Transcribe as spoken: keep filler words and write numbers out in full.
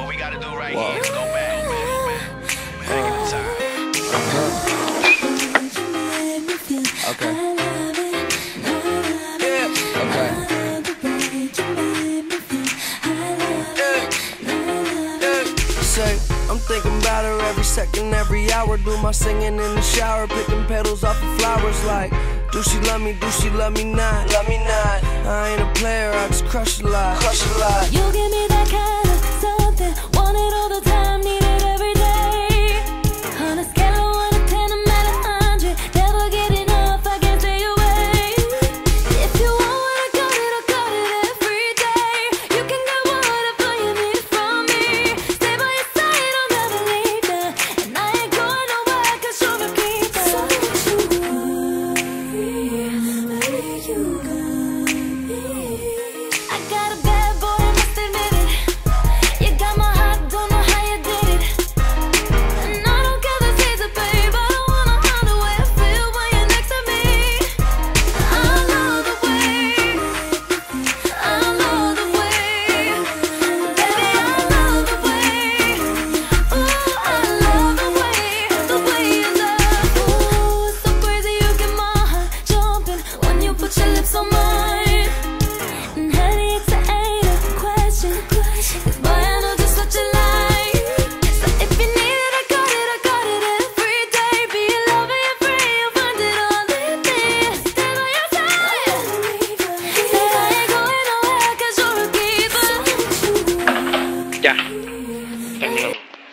we gotta do right Whoa. Here is go back, go back, back in time. Uh-huh. Okay. Yeah. Okay. Yeah. Yeah. Say, I'm thinking about her every second, every hour. Do my singing in the shower, picking petals off of flowers like, do she love me, do she love me not? Love me not. I ain't a player, I just crush a lot. Crush a lot. You give me